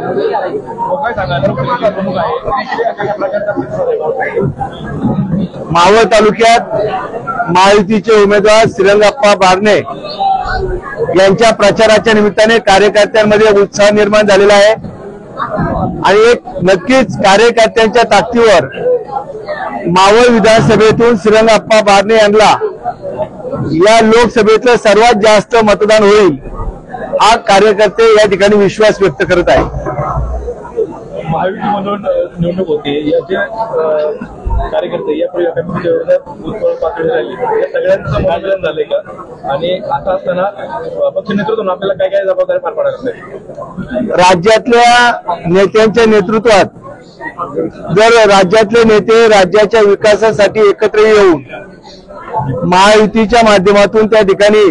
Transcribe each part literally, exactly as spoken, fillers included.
मावळ तालुक्यात महायुतीचे उमेदवार श्रीरंगाप्पा बारणे यांच्या प्रचाराच्या निमित्ताने कार्यकर्त्यांमध्ये उत्साह निर्माण झालेला आहे आणि एक नक्कीच कार्यकर्त्यांच्या ताकदीवर मावळ विधानसभेतून श्रीरंगाप्पा बारणे यांना या लोकसभेतलं सर्वात जास्त मतदान होईल हा कार्यकर्ते या ठिकाणी विश्वास व्यक्त करत आहे। महायुती म्हणून निवडणूक होती, याचे कार्यकर्ते या पातळी राहिली, या सगळ्यांचं संमेलन झालंय का? आणि आता असताना पक्ष नेतृत्वातून आपल्याला काय काय जबाबदारी पार पाडायला लागते? राज्यातल्या नेत्यांच्या नेतृत्वात जर राज्यातले नेते राज्याच्या विकासासाठी एकत्र येऊन महायुतीच्या माध्यमातून त्या ठिकाणी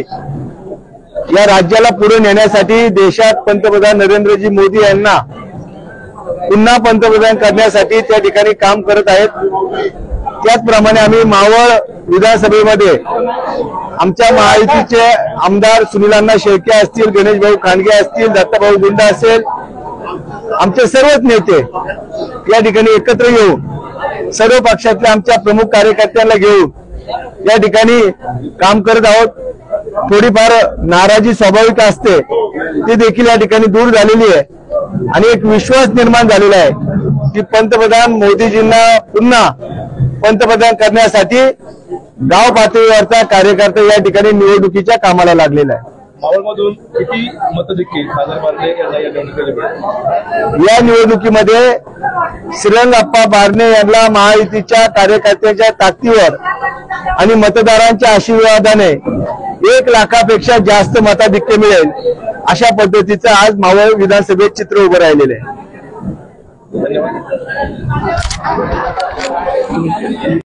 या राज्याला पुढे नेण्यासाठी देशात पंतप्रधान नरेंद्रजी मोदी यांना पुन्हा पंतप्रधान करण्यासाठी त्या ठिकाणी काम करत आहेत। त्याचप्रमाणे आम्ही मावळ विधानसभेमध्ये आमच्या महायुतीचे आमदार सुनीलांना शेळके असतील, गणेश भाऊ खांडगे असतील, दत्ताभाऊ गुंडा असेल, आमचे सर्वच नेते या ठिकाणी एकत्र येऊन सर्व पक्षातल्या आमच्या प्रमुख कार्यकर्त्यांना घेऊन या ठिकाणी काम करत आहोत। थोडीफार नाराजी स्वाभाविक असते, ती देखील या ठिकाणी दूर झालेली आहे आणि एक विश्वास निर्माण झालेला आहे की पंतप्रधान मोदीजींना पुन्हा पंतप्रधान करण्यासाठी गाव पातळीवरचा कार्यकर्ता या ठिकाणी निवडणुकीच्या कामाला लागलेला आहे। मावळमधून किती मतदेखील खासदार बारणे यांना या निवडणुकीमध्ये या निवडणुकीमध्ये श्रीरंगाप्पा बारणे यांना महायुतीच्या कार्यकर्त्यांच्या ताकदीवर आणि मतदारांच्या आशीर्वादाने एक लाखापेक्षा जास्त मताधिक्य मिळेल अशा पद्धतीचं आज मावळ विधानसभेत चित्र उभं राहिलेलं आहे। धन्यवाद।